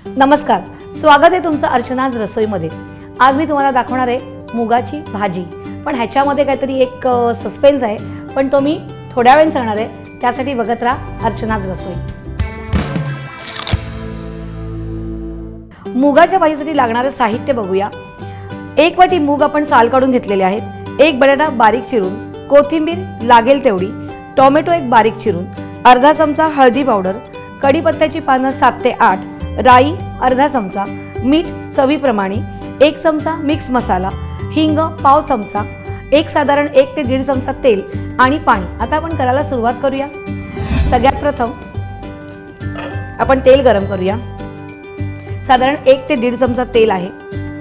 नमस्कार, स्वागत आहे तुमचं अर्चनाज रसोईमध्ये। आज मी तुम्हाला दाखवणार आहे मुगाची भाजी, पण ह्याच्यामध्ये काहीतरी एक सस्पेन्स आहे, पण तो मी थोड्या वेळाने सांगणार आहे। त्यासाठी बघत राहा अर्चनाज रसोई। मुगाच्या भाजीसाठी लागणारे साहित्य बघूया। 1 वाटी मूग आपण साल काढून घेतलेले आहेत, 1 बटाटा बारीक चिरून, कोथिंबीर लागेल तेवढी, टोमॅटो 1 बारीक चिरून, अर्धा चमचा हळदी पावडर, कढीपत्त्याची पानं 7 ते 8, राई अर्धा चमचा, मीठ चवीप्रमाणे, 1 चमचा मिक्स मसाला, हिंग पाव चमचा, साधारण 1 ते 1.5 चमचा तेल आणि पाणी। आता आपण करायला सुरुवात करूया। सगळ्यात प्रथम आपण तेल गरम करूया। साधारण 1 ते 1.5 चमचा तेल आहे।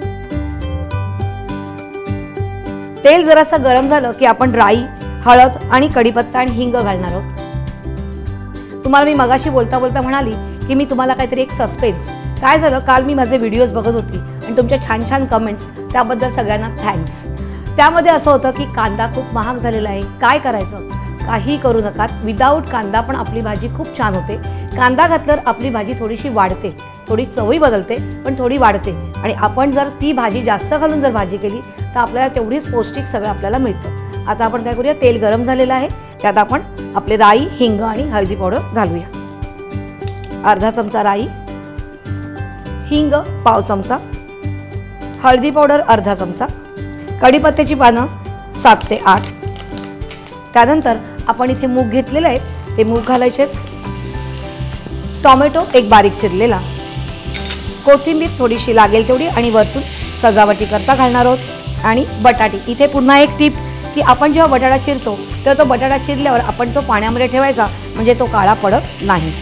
तेल जरासा गरम झालं की आपण राई, हळद आणि कढीपत्ता आणि हिंग घालणार आहोत। तुम्हाला मी मगाशी बोलता बोलता म्हणाली की मी तुम्हाला काहीतरी एक सस्पेन्स। काय झालं, काल मी माझे व्हिडिओज बघत होती आणि तुमच्या छान छान कमेंट्स, त्याबद्दल सगळ्यांना थँक्स। त्यामध्ये असं होतं की कांदा खूप महाग झालेला आहे, काय करायचं? काही करू नका, विदाऊट कांदा पण आपली भाजी खूप छान होते। कांदा घातल्यावर आपली भाजी थोडीशी वाढते, थोडी चवही बदलते, पण थोडी वाढते। आणि आपण जर ती भाजी जास्त घालून जर भाजी केली तर आपल्याला तेवढीच पौष्टिक सगळं आपल्याला मिळतं। आता आपण काय करूया, तेल गरम झालेलं आहे, त्यात आपण आपले राई, हिंग आणि हळदी पावडर घालूया। अर्धा चमचा राई, हिंग पाव चमचा, हळदी पावडर अर्धा चमचा, कढीपत्त्याची पानं 7 ते 8। त्यानंतर आपण इथे मूग घेतलेले आहेत, ते मूग घालायचे। टोमॅटो 1 बारीक चिरलेला, कोथिंबीर थोडीशी लागेल तेवढी आणि वरतून सजावटी करता घालणार आहोत। आणि बटाटे, इथे पुन्हा एक टिप की आपण जेव्हा बटाटा चिरतो तेव्हा तो बटाटा चिरल्यावर आपण तो पाण्यामध्ये ठेवायचा, म्हणजे तो काळा पडत नाही।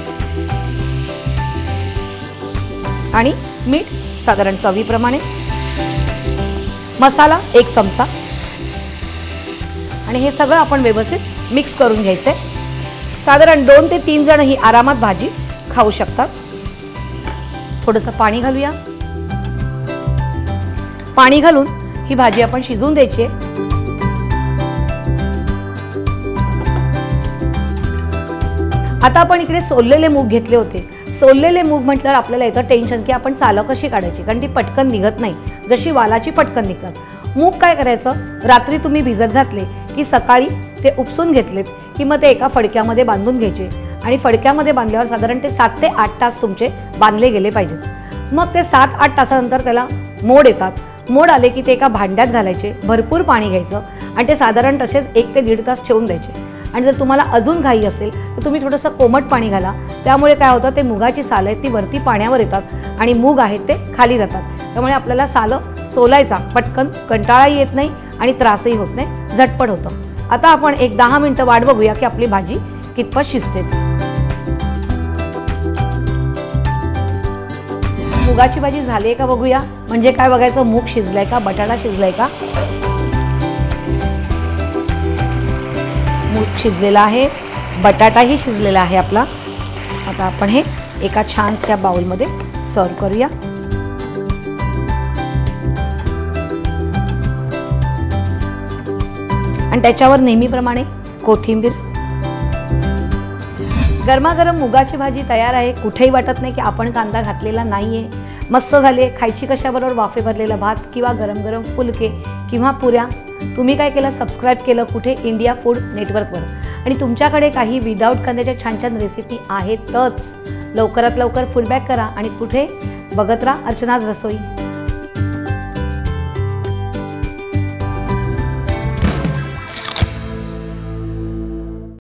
आणि मीठ साधारण चवीप्रमाणे, मसाला 1 चमचा आणि हे सगळं आपण व्यवस्थित मिक्स करून घ्यायचंय। साधारण 2 ते 3 जण ही आरामात भाजी खाऊ शकतात। थोडंसं पाणी घालूया। पाणी घालून ही भाजी आपण शिजवून द्यायची आहे। आता आपण इकडे सोललेले मूग घेतले होते। सोललेले मूग म्हटल्यावर आपल्याला येतं टेन्शन की आपण सालं कशी काढायची, कारण ती पटकन निघत नाही, जशी वालाची पटकन निघतात। मूग काय करायचं, रात्री तुम्ही भिजत घातले की सकाळी ते उपसून घेतलेत की मग ते एका फडक्यामध्ये बांधून घ्यायचे आणि फडक्यामध्ये बांधल्यावर साधारण ते 7 ते 8 तास तुमचे बांधले गेले पाहिजेत। मग ते 7-8 तासानंतर त्याला मोड येतात। मोड आले की ते एका भांड्यात घालायचे, भरपूर पाणी घ्यायचं आणि ते साधारण तसेच 1 ते 1.5 तास ठेवून द्यायचे। आणि जर तुम्हाला अजून घाई असेल तर तुम्ही थोडंसं कोमट पाणी घाला, त्यामुळे काय होतं, ते मुगाची साल आहेत ती वरती पाण्यावर येतात आणि मूग आहेत ते खाली राहतात। त्यामुळे आपल्याला सालं सोलायचा पटकन कंटाळाही येत नाही आणि त्रासही होत नाही, झटपट होतं। आता आपण एक 10 मिनिटं वाट बघूया की आपली भाजी कितपत शिजते। मुगाची भाजी झाली आहे का बघूया। म्हणजे काय बघायचं, मूग शिजलाय का, बटाटा शिजलाय का। मूग शिजलेला आहे, बटाटाही शिजलेला आहे आपला। आता आपण हे एका छानशा बाउलमध्ये सर्व करूया। आणि त्याच्यावर नेहमीप्रमाणे कोथिंबीर। गरमागरम मुगाची भाजी तयार आहे। कुठेही वाटत नाही की आपण कांदा घातलेला नाहीये। मस्त झाली आहे। खायची कशाबरोबर, वाफे भरलेला भात किंवा गरम गरम फुलके किंवा पुऱ्या। तुम्ही काय केलं, सबस्क्राईब केलं कुठे, इंडिया फूड नेटवर्कवर। आणि तुमच्याकडे काही विदाऊट कांद्याच्या छान छान रेसिपी आहेतच, लवकरात लवकर फीडबॅक करा आणि कुठे बघत राहा अर्चनाज रसोई।